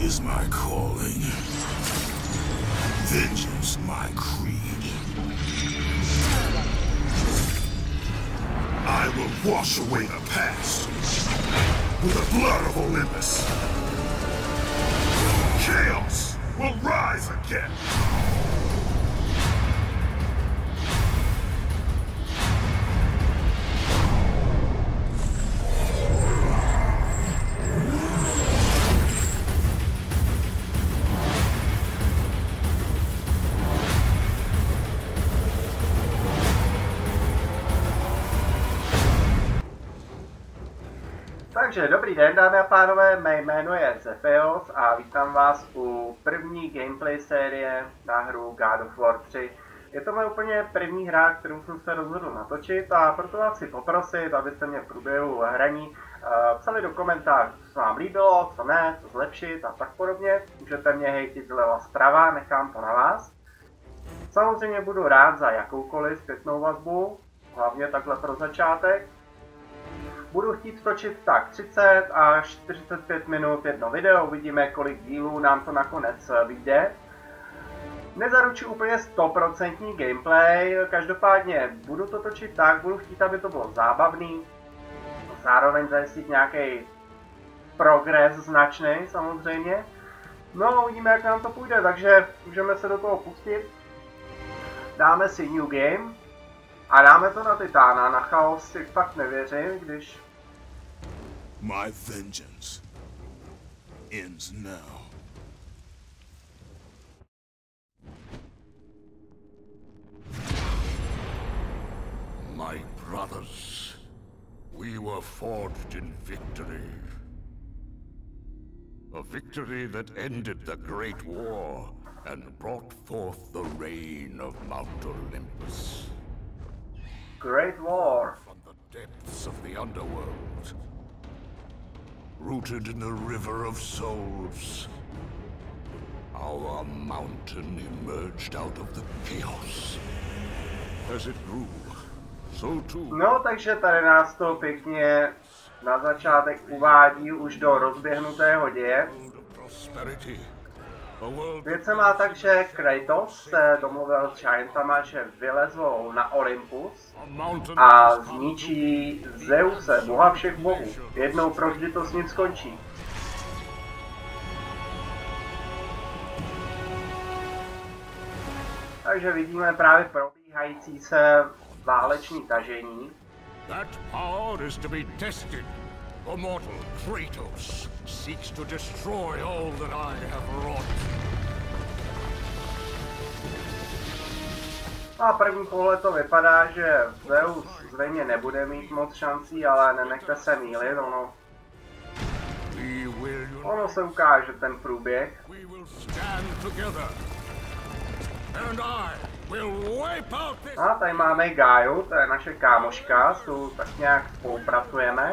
is my calling. Vengeance my creed. I will wash away the past with the blood of Olympus. Chaos will rise again. Takže dobrý den, dámy a pánové, mé jméno je Zephios a vítám vás u první gameplay série na hru God of War 3. Je to moje úplně první hra, kterou jsem se rozhodl natočit a proto vás chci poprosit, abyste mě v průběhu hraní psali do komentářů, co se vám líbilo, co ne, co zlepšit a tak podobně. Můžete mě hejtit zleva zprava, nechám to na vás. Samozřejmě budu rád za jakoukoliv zpětnou vazbu, hlavně takhle pro začátek. Budu chtít točit tak 30 až 45 minut jedno video, uvidíme, kolik dílů nám to nakonec vyjde. Nezaručuji úplně 100% gameplay, každopádně budu to točit tak, budu chtít, aby to bylo zábavný, zároveň zajistit nějaký progres značný samozřejmě. No uvidíme, jak nám to půjde, takže můžeme se do toho pustit. Dáme si New Game. A dáme to na Titána, na Chaos si fakt nevěřím, když... My vengeance ends now. My brothers, we were forged in victory. A victory that ended the Great War and brought forth the reign of Mount Olympus. Great War. From the depths of the underworld, rooted in the river of souls, our mountain emerged out of the chaos. As it grew, so too. No, takže tady nás to pěkně na začátek uvádí už do rozběhnutého děje. Věc se má tak, že Kratos se domluvil s Giantama, že vylezou na Olympus a zničí Zeuse, boha všech bohů. Jednou provždy to s ním skončí. Takže vidíme právě probíhající se váleční tažení. That power is to be tested. The mortal Kratos seeks to destroy all that I have wrought. Na první pohled to vypadá, že Zeus zřejmě nebude mít moc šancí, ale nenechte se mýlit, ono se ukáže ten průběh. A tady máme Gaiu, to je naše kámoška, s tou tak nějak spolupracujeme.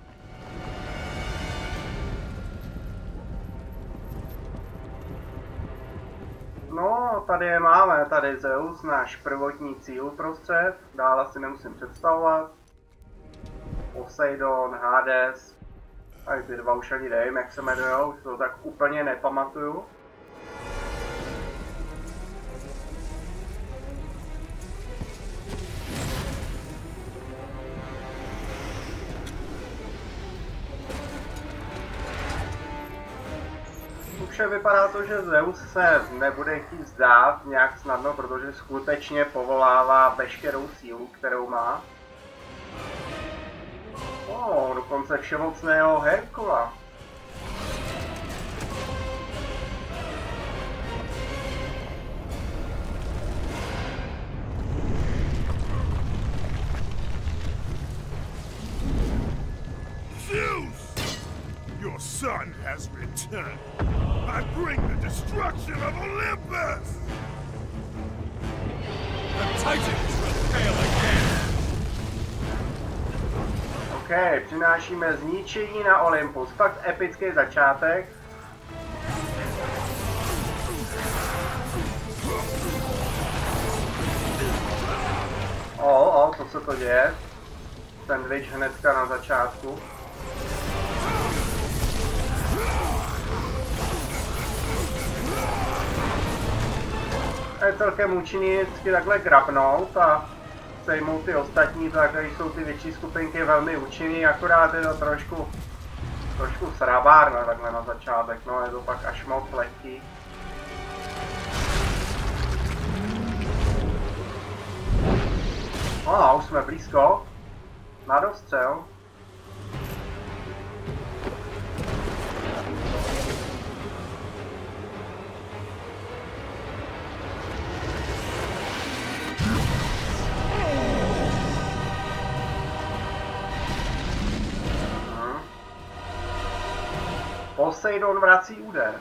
No, tady je máme, tady Zeus, náš prvotní cíl uprostřed, dále si nemusím představovat. Poseidon, Hades, tady ty dva už ani nevím, jak se jmenujou, už to tak úplně nepamatuju. Vše vypadá to, že Zeus se nebude chtít vzdát nějak snadno, protože skutečně povolává veškerou sílu, kterou má. Dokonce všemocného Herkula. Zeus! Your son has returned. I bring the destruction of Olympus! The Titans will fail again! OK, přinášíme zničení na Olympus. Fakt epický začátek. Co se to děje? Sandwich hnedka na začátku. je celkem účinný vždycky takhle grabnout a sejmout ty ostatní, takže jsou ty větší skupinky velmi účinný, akorát je to trošku srabárna takhle na začátek, no je to pak až moc lehký. No, už jsme blízko. Na dostřel. Poseidon vrací úder.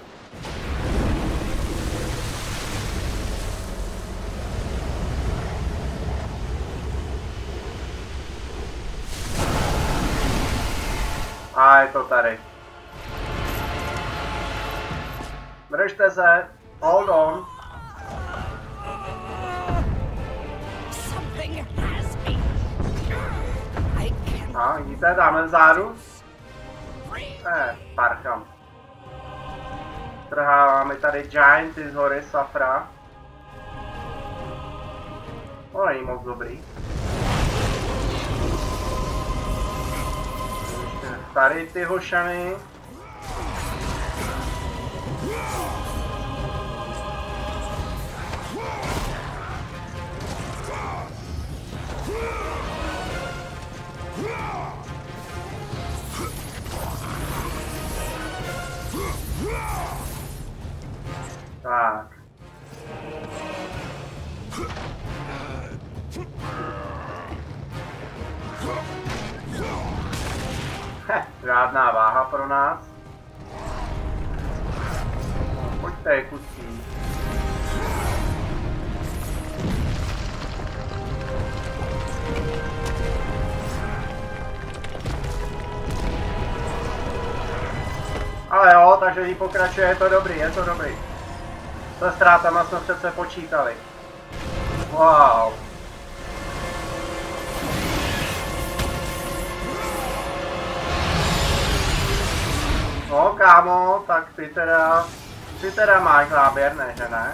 A je to tady. Držte se. Hold on. A vidíte, dáme vzadu. Parcham. Trháváme tady Gianty z hory Safra. To není moc dobrý. Tady ty hošany. Tak. Žádná váha pro nás. Pojďte, kusí. Ale jo, takže jí pokračuje, je to dobrý, je to dobrý. Se ztrátama jsme přece počítali. Wow. No kámo, tak ty teda máš záběr, ne, že ne?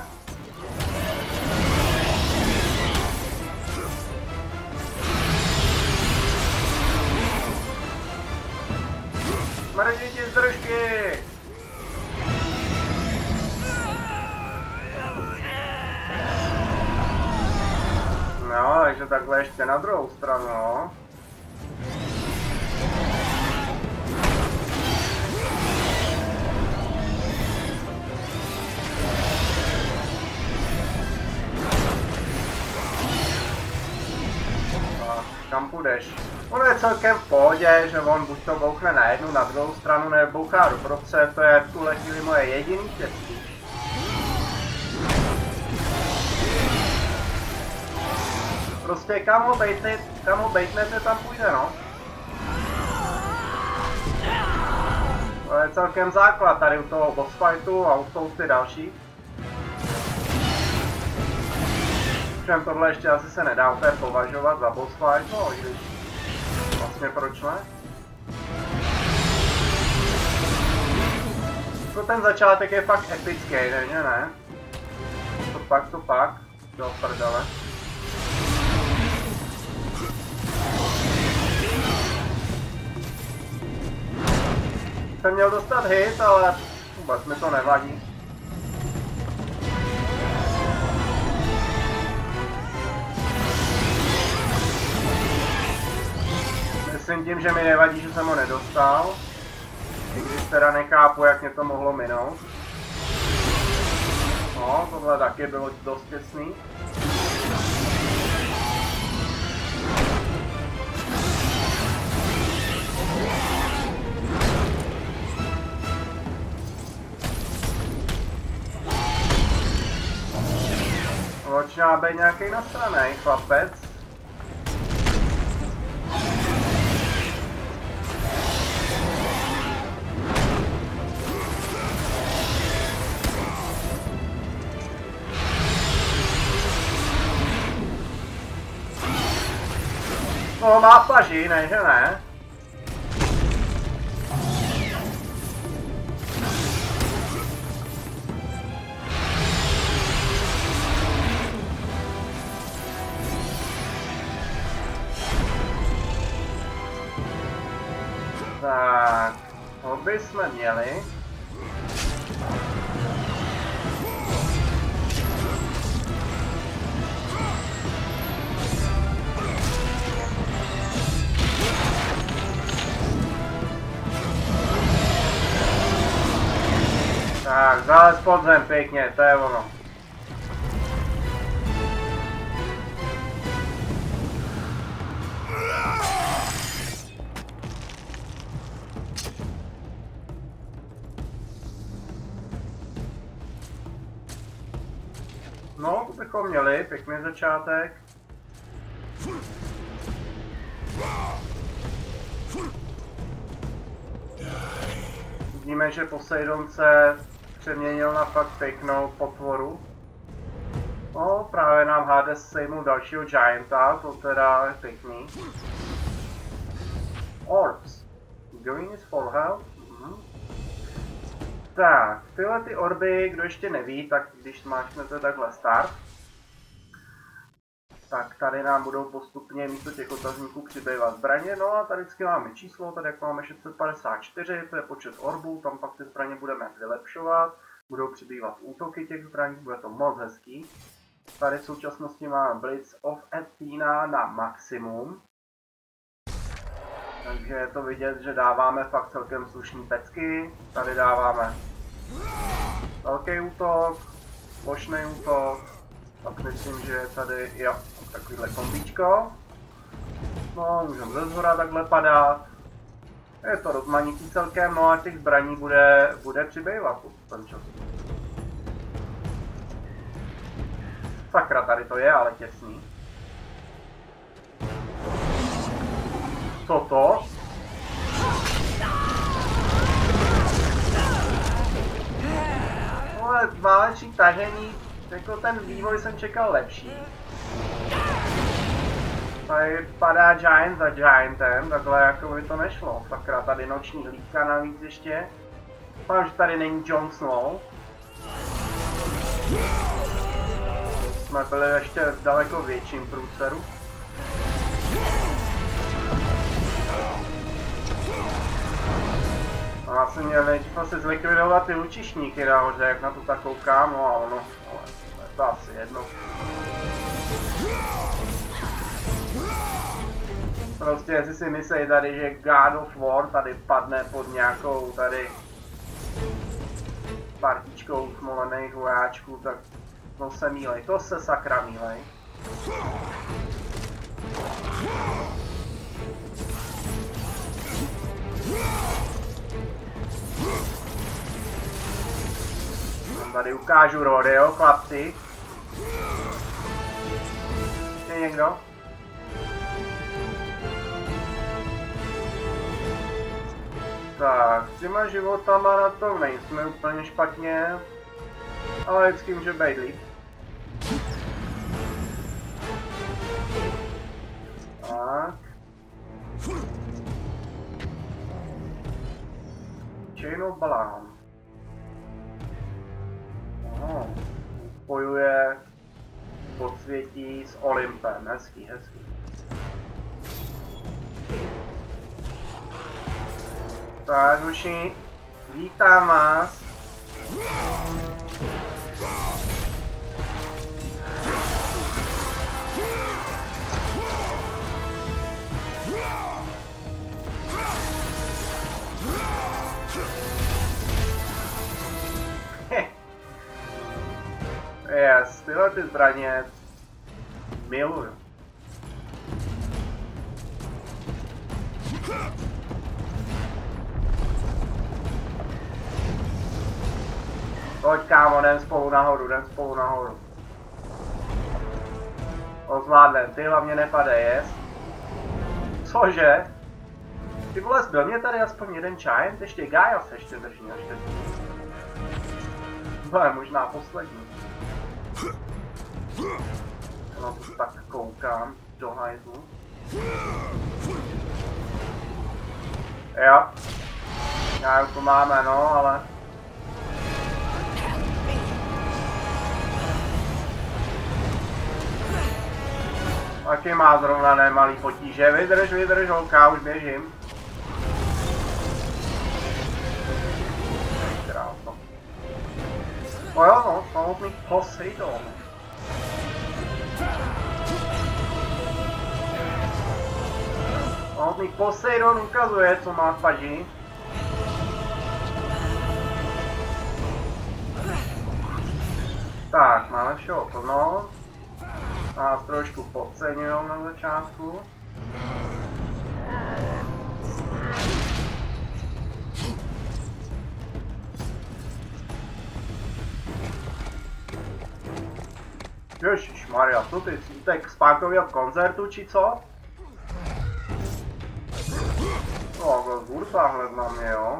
Smrdí ti z držky! No, takže takhle ještě na druhou stranu, no. Kam půjdeš? Ono je celkem v pohodě, že on buď to bouchne na jednu, na druhou stranu, nebo bouchá doprostřed, to je v tuhle chvíli moje jediný štěstí. Prostě kam ho bejtnete, tam půjde, no. To je celkem základ tady u toho boss fightu a u toho ty další. Všem tohle ještě asi se nedá úplně považovat za boss fight, no i když vlastně proč ne? To ten začátek je fakt epický, ne? To pak, do prdele. Jsem měl dostat hit, ale vůbec mi to nevadí. Myslím tím, že mi nevadí, že jsem ho nedostal. I když teda nechápu, jak mě to mohlo minout. No, tohle taky bylo dost těsný. Začíná být nějaký nasranej chlapec. No, má paži, ne, že ne? Tak, hobby jsme měli. Tak, zález pod zem, pěkně, to je ono. No, to bychom měli, pěkný začátek. Vidíme, že Poseidon se přeměnil na fakt pěknou potvoru. No, právě nám Hades sejmul dalšího Gianta, to teda je pěkný. Orbs. Going is for help. Tak, tyhle ty orby, kdo ještě neví, tak když smáčknete takhle start, tak tady nám budou postupně místo těch otazníků přibývat zbraně. No a tady vždycky máme číslo, tady jak máme 654, to je počet orbů, tam pak ty zbraně budeme vylepšovat, budou přibývat útoky těch zbraní, bude to moc hezký. Tady v současnosti máme Blitz of Athena na maximum. Takže je to vidět, že dáváme fakt celkem slušný pecky. Tady dáváme velký útok, plošný útok. Pak myslím, že je tady, jo, takovýhle kombíčko. No, můžeme ze zhora takhle padat. Je to rozmanitý celkem, no a těch zbraní bude přibývat ten čas. Sakra, tady to je, ale těsný. Co to? Ale váleční tažení, jako ten vývoj jsem čekal lepší. Tady padá Giant za Giantem, takhle jako by to nešlo. Sakra, tady noční hlídka navíc ještě. Doufám, že tady není Jon Snow. Jsme byli ještě v daleko větším průseru. No, já jsem měl nejdřív asi zlikvidovat ty lučišníky nahoře, jak na to tak koukám, no a ono, ale je to asi jedno. Prostě jestli si myslí tady, že God of War tady padne pod nějakou tady partičkou smolených vojáčků, tak no se mýlej, to se sakra mýlej. Tady ukážu rodeo, chlapci. Je někdo? Tak, s těma životama na tom nejsme úplně špatně, ale vždycky může být líp. Tak. Chain of Balaam. Spojuje podsvětí s Olympem, hezký. Tak, duši, vítám vás. Yes, tyhle ty zbraně miluju. Pojď kámo, jdem spolu nahoru. Zvládnem, ty hlavně nepadej, jest? Cože? Ty vole, zbyl mě tady aspoň jeden Giant, ještě Gaia se ještě drží na štěstí. To je možná poslední. No to tak koukám do hajzlu. Jo. Já to máme, no, ale... Taky má zrovna nemalý potíže. Vydrž, holka, už běžím. samotný Poseidon. Samotný Poseidon ukazuje, co má v paži. Tak, máme všeho plno. Nás trošku podceňujou na začátku. Ježišmarja, co ty svítek z pákového koncertu, či co? No, to zburcá hned na mě, jo?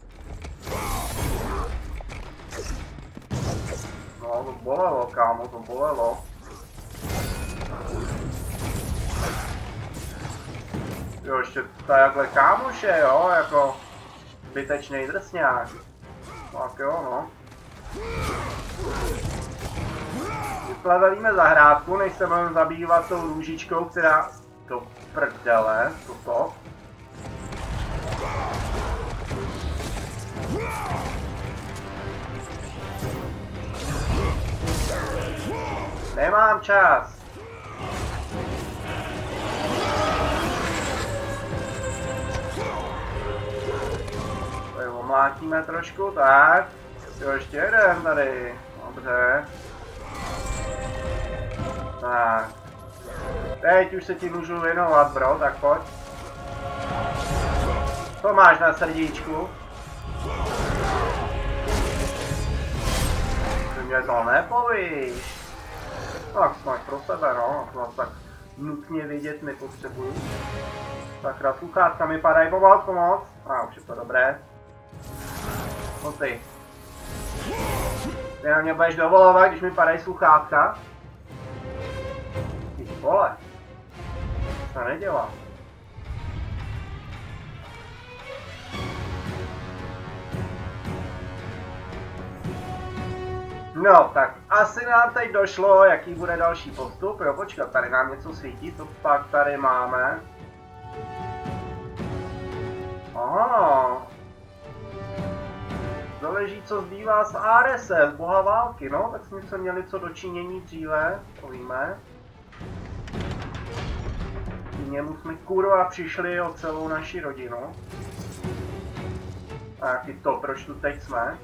No, to bolelo, kámo, to bolelo. Jo, ještě takhle kámoše, jo, jako zbytečnej drsňák. Tak jo, no. Vyplevelíme zahrádku, než se budeme zabývat tou růžičkou, která... Do prdele, toto. Nemám čas. Tady omlátíme trošku, tak. Jo, ještě jeden tady. Dobře. Tak. Teď už se ti můžu věnovat, bro, tak pojď. Co máš na srdíčku? Ty mě to nepovíš. Tak snad pro sebe, no, to tak nutně vidět nepotřebuji. Sakra, sluchátka mi padají, pomoc. Už je to dobré. No ty. Ty na mě budeš dovolovat, když mi padají sluchátka? Ty vole. To nedělá. No, tak asi nám teď došlo, jaký bude další postup. Jo, počkat, tady nám něco svítí, co pak tady máme. Aha. Záleží, co zbývá z Arese, z boha války, no, tak jsme se měli co dočinění dříve, to víme. K němu jsme kurva přišli o celou naši rodinu. A jaký to, proč tu teď jsme?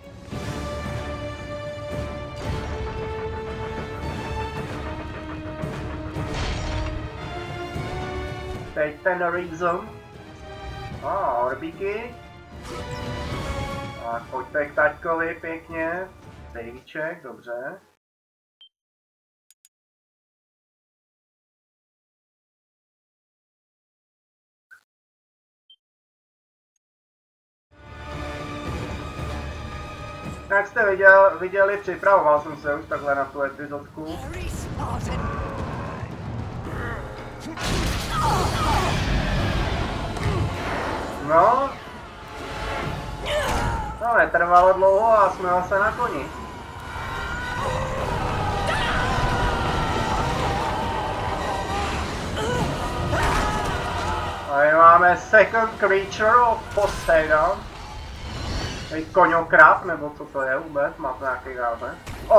Teď ten reason. Orbíky. Tak pojďte k taťkovi pěkně. Davíček, dobře. Jak jste viděli, připravoval jsem se už takhle na tu epizodku. No. To netrvalo dlouho a jsme zase na koni. Tady máme second creature of Poseidon. Tady koňokrab, nebo co to je vůbec, má to nějaký název.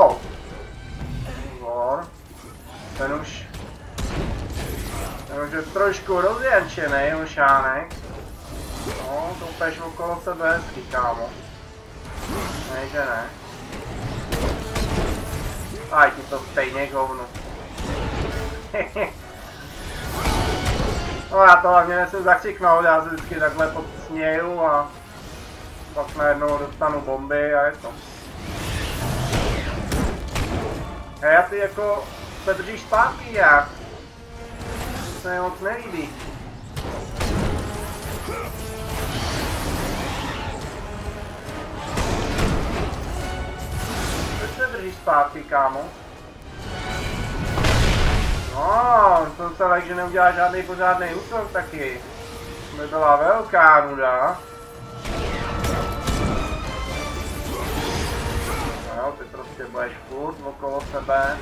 Zor. Ten už je trošku rozjenčený, ušánek. No, to upeš okolo sebe hezky, kámo. Ne, že ne. Aj ti to stejně govnu. No já to hlavně nesmím zakřiknout, já se vždycky takhle podsměju a pak najednou dostanu bomby a je to. Hej, a ty jako se držíš zpátky jak? To se mi moc nelíbí. Proč se držíš zpátky, kámo? No, jsem se lek, že neudělá žádný pořádný útok taky. To by byla velká nuda. No, ty prostě budeš furt okolo sebe.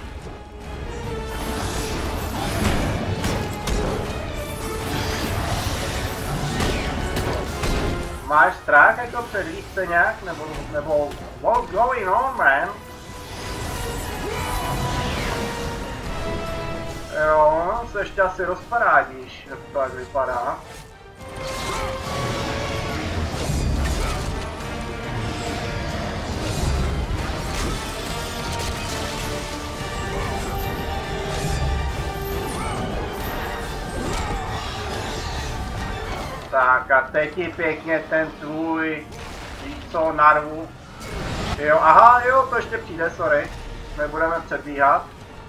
Máš strach jako před více nějak? Nebo what's going on, man? Jo, se ještě asi rozparádíš, jak to tak vypadá. Tak a teď ti pěkně ten tvůj, víš co, narvu. Jo, aha, jo, to ještě přijde, sorry. Nebudeme předbíhat.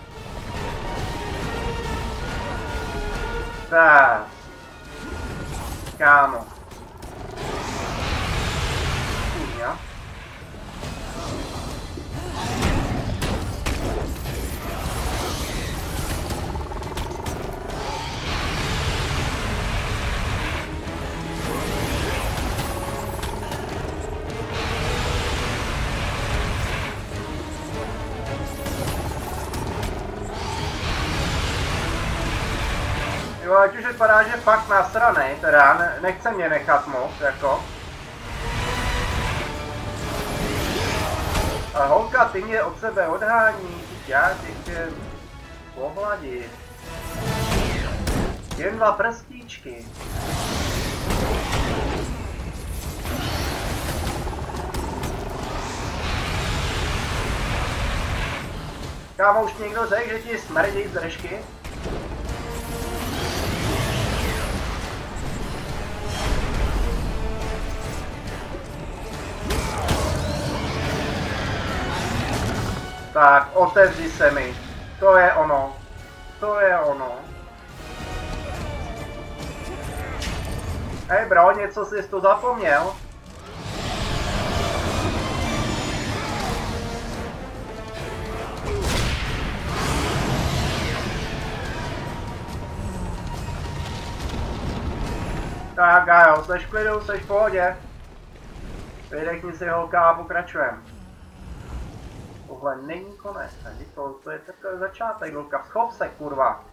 Tak. Kámo. Kurňa. Jo, ať už vypadá, že fakt nasranej, teda nechce mě nechat moc, jako. A holka, ty mě od sebe odhání, já tě chci pohladit. Jen 2 prstíčky. Kámo, už někdo řekl, že ti smrdí z držky? Tak, otevři se mi. To je ono. To je ono. Hej bro, něco jsi tu zapomněl? Tak a jo, seš v klidu, seš v pohodě. Vydechni si holka a pokračujeme. Tohle není konec, to je teprve začátek, holka, schop se, kurva.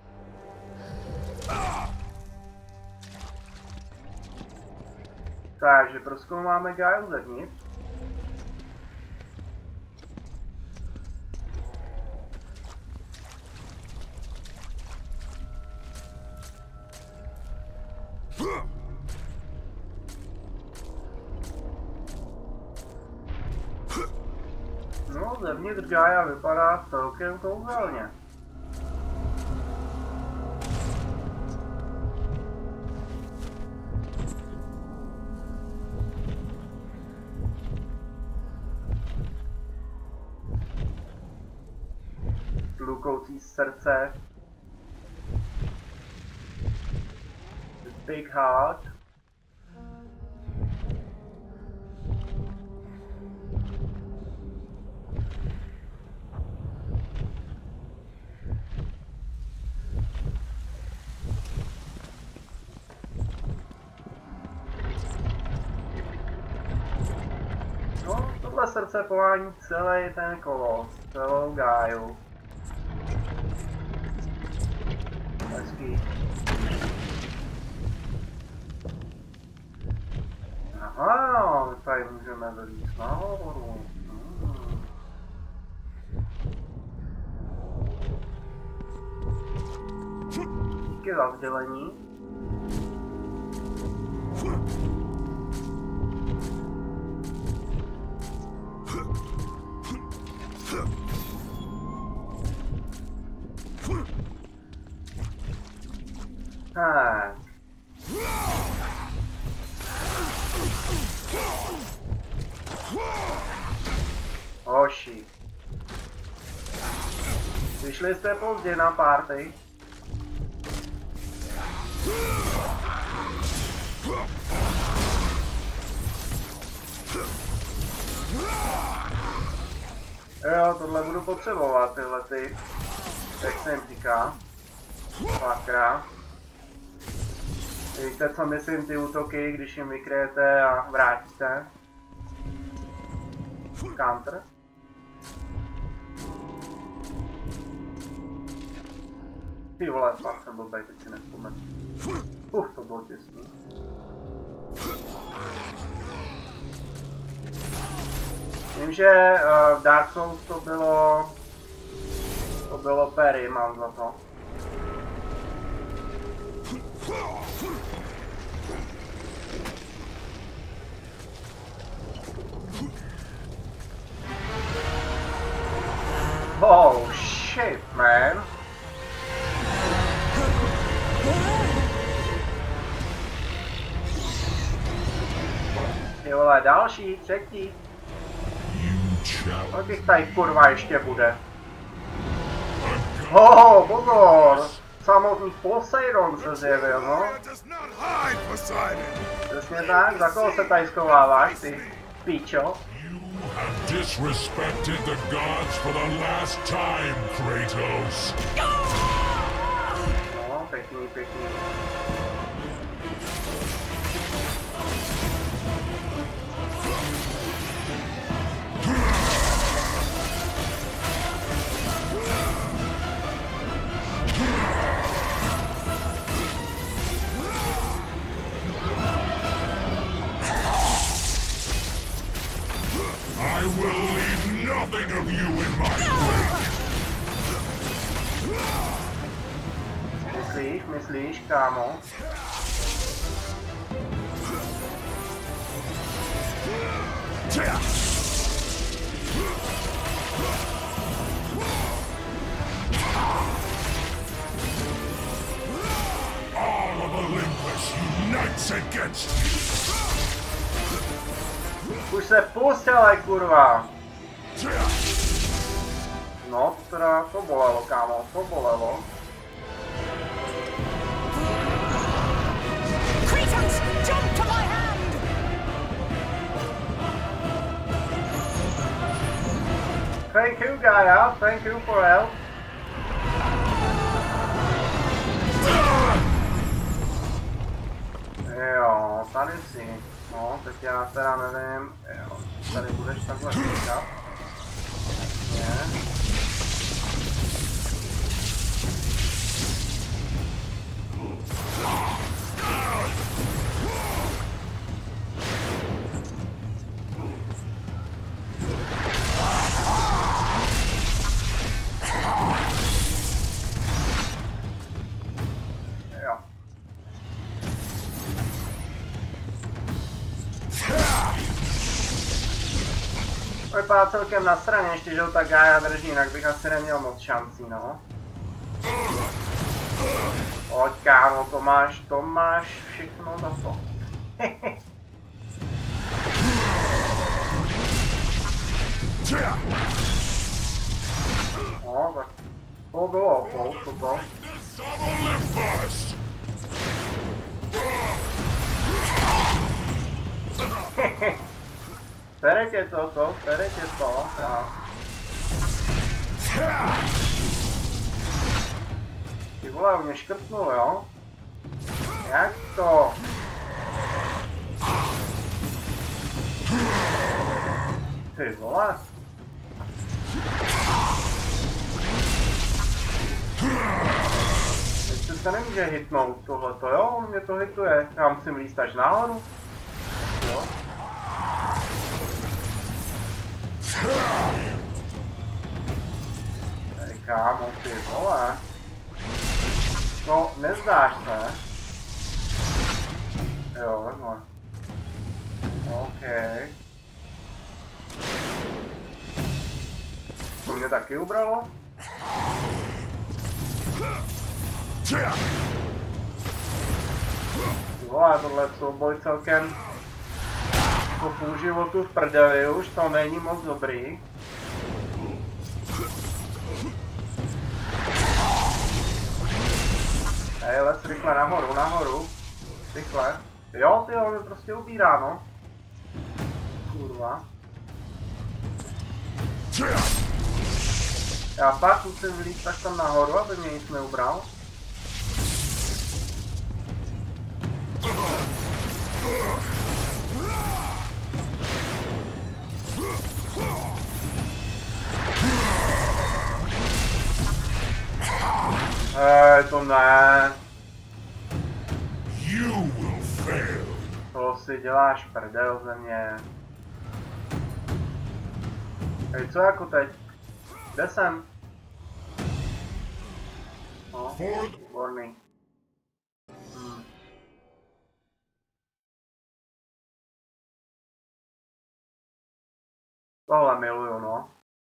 Takže prozkoumáme Gaia zevnitř. No, zevnitř Gaia vypadá celkem kouzelně. Tlukoucí srdce. The big heart. No, tohle srdce pování celý ten kolos, celou Gaiu. Hezký. Aha, tady můžeme vylít nahoru. Díky za sdělení. Tak. Hoši. Vyšli jste pozdě na party. Jo, tohle budu potřebovat, tyhle ty, jak se jim říká. Sakra. Víte, co myslím, ty útoky, když jim vykryjete a vrátíte. Counter. Ty vole, fakt jsem blbej, teď si nevzpomenu. To bylo těsný. Vím, že v Dark Souls to bylo Perry, mám za to. Oh shit, man. Ty vole, další, třetí. Kolik tady kurva ještě bude? Pozor! Samotný Poseidon se zjevil, no. Přesně tak, za koho se tady schováváš, ty píčo? Disrespected the gods for the last time, Kratos. No, pěkný, pěkný. I will leave nothing of you in my wake. Myslíš, kámo? All of Olympus unites against me. Už se pustělej, kurva! No, teda to bolelo, kámo, to bolelo. Kratos, jump to my hand! Thank you, Gaia, thank you for help. Jo, tady si. No, teď já teda nevím, jo, tady budeš takhle říkat. Ne. Jo. Vypadá celkem na straně, ještě že ho ta Gaia drží, jinak bych asi neměl moc šancí, no. Pojď, kámo, to máš všechno na to. No, tak to bylo, to. Pere tě to, já. Ty vole, mě škrtnul, jo? Jak to? Ty vole. Teď se nemůže hitnout tohleto, jo? On mě to hituje. Já musím líst až nahoru. Jo? Tady kámo, ty vole. No, nezdáš se. Jo, takhle. OK. To mě taky ubralo? Vole, tohle souboj celkem po půl životu v prdeli, už to není moc dobrý. Hej, les rychle nahoru. Rychle. Jo, ty ho mě prostě ubírá, no. Kurva. Já fakt musím vylít tak tam nahoru, aby mě nic neubral. To ne. To si děláš prdel ze mě. Hej, co jako teď? Kde jsem? No, výborný. Tohle miluju, no.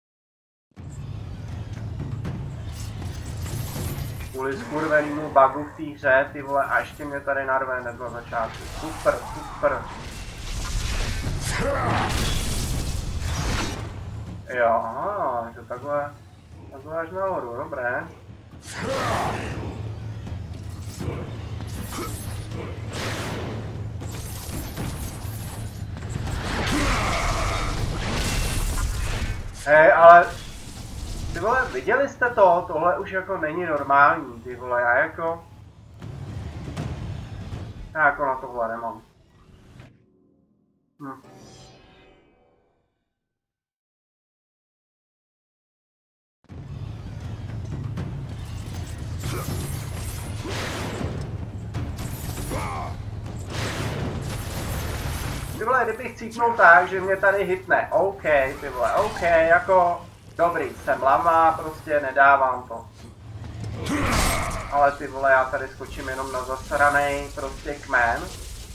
Kvůli skurvenýmu bugu v té hře, ty vole, a ještě mě tady narve hned na začátku. Super, super. Jo, aha, to takhle až nahoru, dobré. Hej, ale ty vole, viděli jste to? Tohle už jako není normální, ty vole, já jako na tohle nemám. Ty vole, kdybych cítnul tak, že mě tady hitne, OK, ty vole, OK, jako dobrý, jsem lama, prostě nedávám to. Ale ty vole, já tady skočím jenom na zasranej prostě kmen.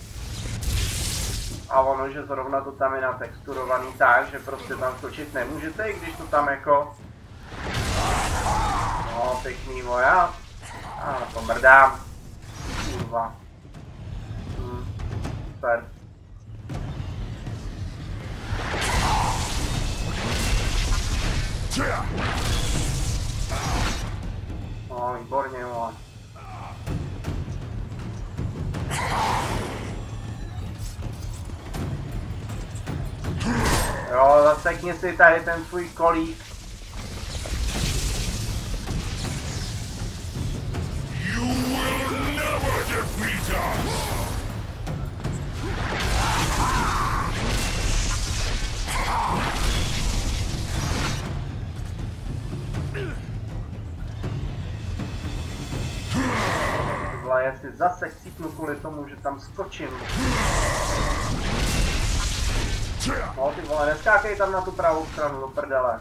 A ono, že zrovna to tam je natexturovaný tak, že prostě tam skočit nemůžete, i když to tam jako... No, pěkný voja. A to mrdám. Kurva. Super. No, výborně, vole. Jo, zasekni si tady ten svůj kolík. Já si zase chcípnu kvůli tomu, že tam skočím. No ty vole, neskákej tam na tu pravou stranu, do prdele.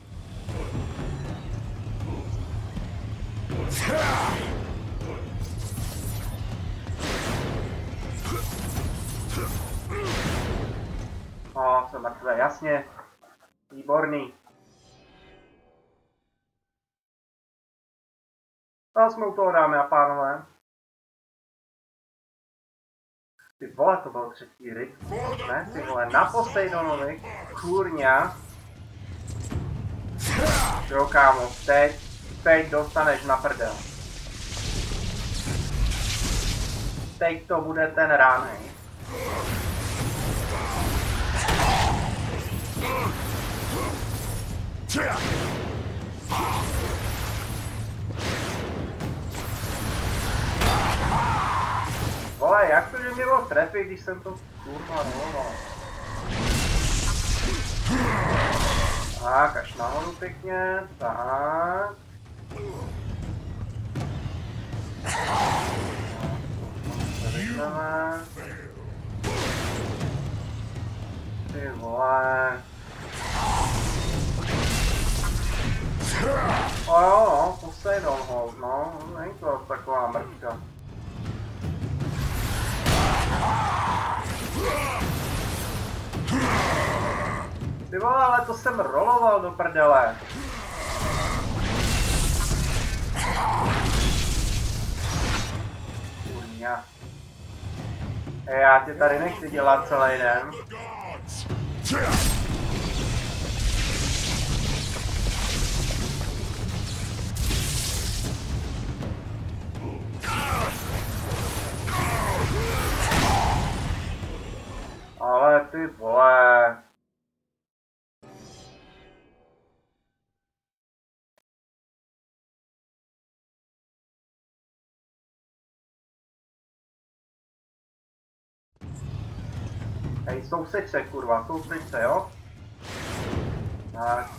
O, jsem mrtvé, jasně. Výborný. A jsme u toho, dámy a pánové. Ty vole, to byl třetí ryb. Ne, ty vole, na Poseidonovi, kurňa. Jo, kámo, teď dostaneš na prdel. Teď to bude ten ránej. Vole, jak to, že mě bylo trefit, když jsem to kurva roloval. Tak, až nahoru pěkně, tak. Ty vole. O jo, no, Poseidon hold, no, není to taková mrtka. Ty vole, ale to jsem roloval do prdele. Kurňa. Já tě tady nechci dělat celý den. Ale ty vole. Hej, souseď se, kurva, souseď se, jo? Tak.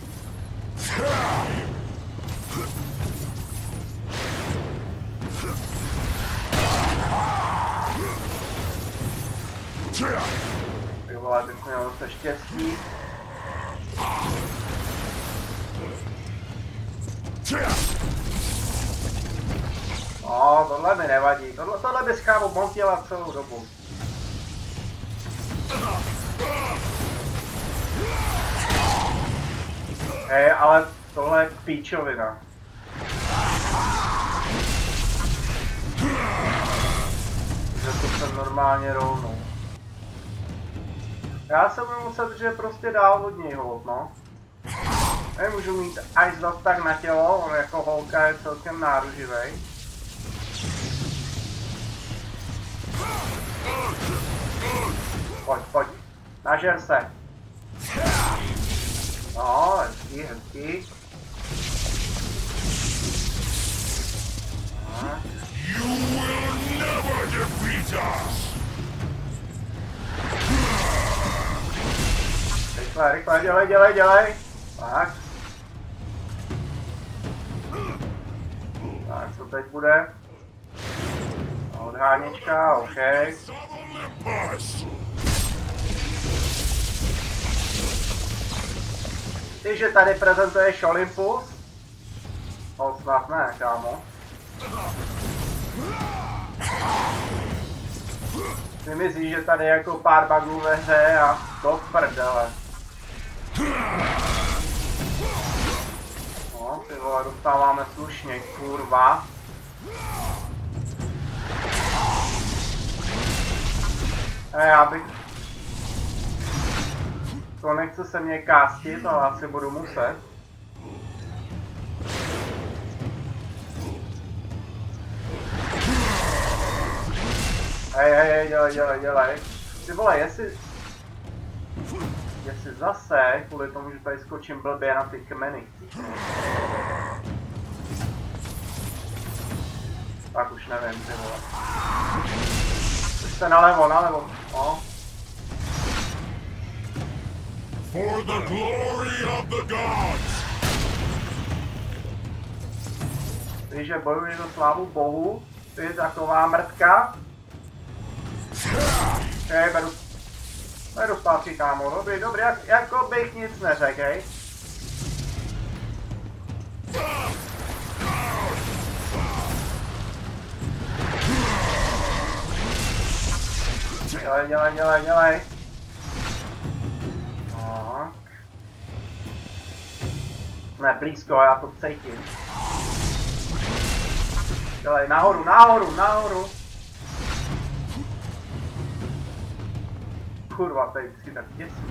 Ty vole, teď jsem měl zase štěstí. No, tohle mi nevadí. Tohle bys kámo mohl dělat celou dobu. Ale tohle je píčovina. Že to jsem normálně rovnou. Já se budu muset držet prostě dál od něj hold, no. Nemůžu mít až zas tak na tělo, on jako holka je celkem náruživej. Pojď, pojď. Nažer se. No, hezký, hezký. You will never defeat us! Rychle, rychle, dělej, dělej, dělej. Tak. Tak, co teď bude? Odháněčka, OK. Ty, že tady prezentuješ Olympus? No, snad ne, kámo. Ty myslíš, že tady je jako pár bugů ve hře a do prdele. No, ty vole, dostáváme slušně, kurva. Já bych... To nechce se mě kástit, ale asi budu muset. Hej, dělej, dělej, dělej. Ty vole, jestli zase, kvůli tomu, že tady skočím blbě na ty kmeny. Tak už nevím, ty vole. Jste nalevo, nalevo. No. For the glory of the gods! Víš, že bojuji za slávu bohu, ty je taková mrtka. Hej, beru zpátky, kámo, dobrý, dobrý, jako bych nic neřekl, hej. Dělej, dělej, dělej, dělej. Tak. Ne, blízko, já to cítím. Dělej, nahoru, nahoru, nahoru. Kurva, tady vždycky tak děsí.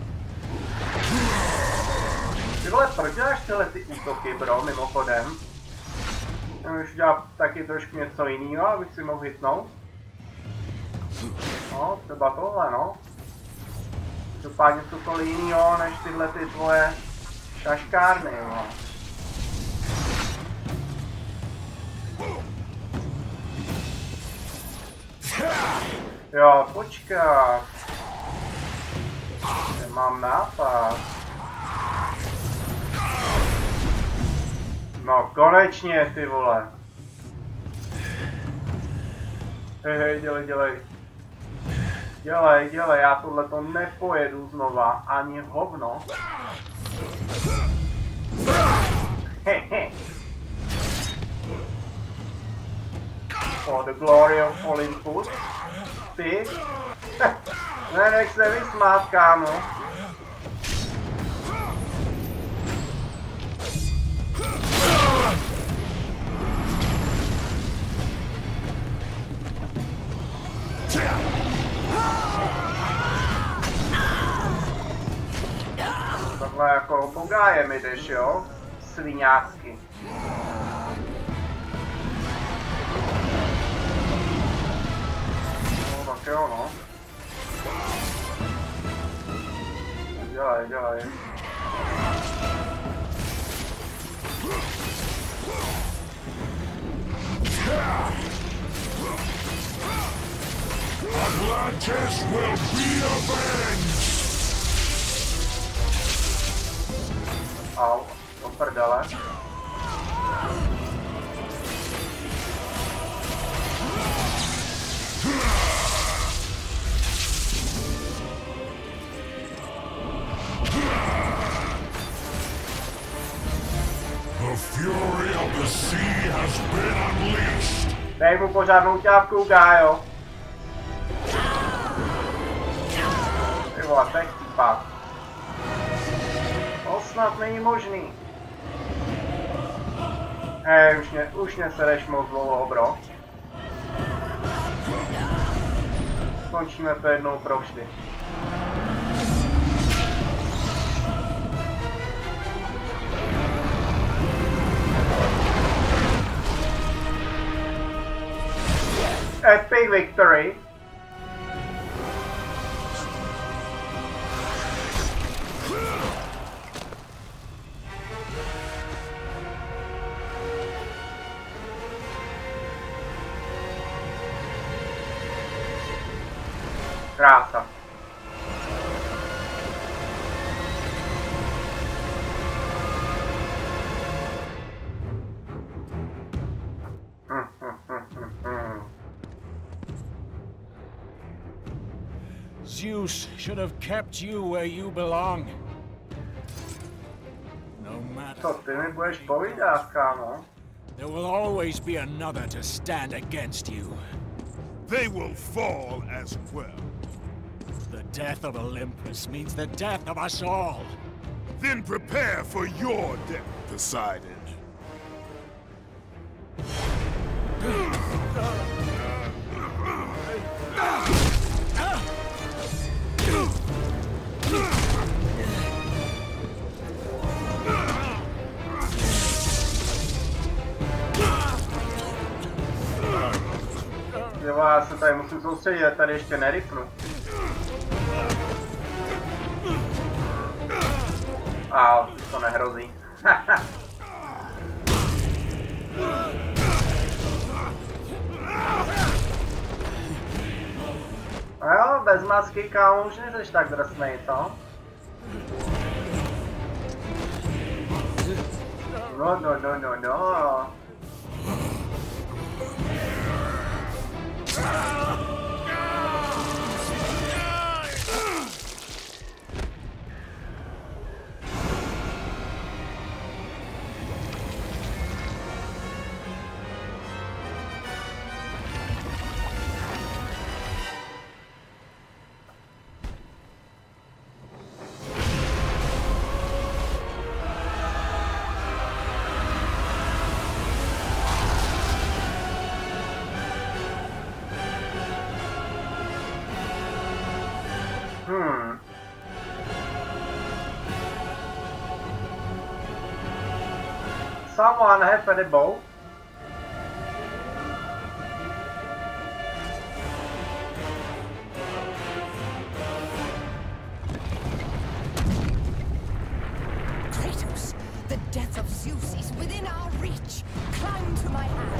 Ty vole, proč děláš tyhle ty útoky, bro, mimochodem? Můžu dělat taky trošku něco jiného, abych si mohl hitnout. No, třeba tohle, no. Každopádně cokoliv jinýho, než tyhle ty tvoje šaškárny, no. Jo, počkat. Nemám nápad. No, konečně, ty vole. Hej, dělej, dělej. Dělej, dělej, já tohleto nepojedu znova, ani hovno. Hehe. For the glory of Olympus. Ty? Nenech se vysmát, kámo. Takhle jako po gájem jdeš, jo? Sviňácky. No tak jo, no. Dělej, dělej. Atlantis will be avenged! Au, do prdele. The fury of the sea has been unleashed! Dej mu pořádnou ťávku, Gájo. Ty vole, teď pát. snad není možný. Už mě sereš moc dlouho, bro. Končíme to jednou pro vždy. Epic victory. Krása. Zeus should have kept you where you belong. No matter. Co ty mi budeš povídat, kámo? There will always be another to stand against you. They will fall as well. The death of Olympus means the death of us all. Then prepare for your death, Poseidon. Jo, já se tady musím soustředit, já tady ještě nerypnu. A to nehrozí. A jo, bez masky, kámo, už nejseš tak drsnej, co? No. Someone have a bow. Kratos, the death of Zeus is within our reach. Climb to my hand.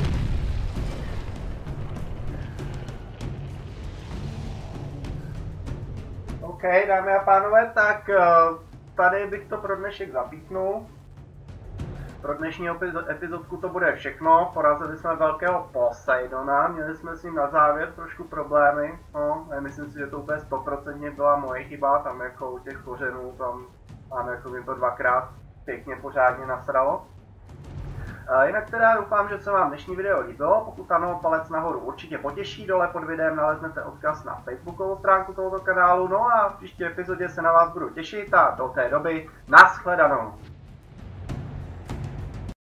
OK, dámy a pánové, tak tady bych to pro dnešek zapítnul. Pro dnešní epizodku to bude všechno. Porazili jsme velkého Poseidona, měli jsme s ním na závěr trošku problémy. No, myslím si, že to úplně 100% byla moje chyba, tam jako u těch kořenů, tam jako mi to dvakrát pěkně pořádně nasralo. Jinak teda doufám, že se vám dnešní video líbilo, pokud ano, palec nahoru určitě potěší, dole pod videem naleznete odkaz na facebookovou stránku tohoto kanálu, no a v příští epizodě se na vás budu těšit a do té doby nashledanou.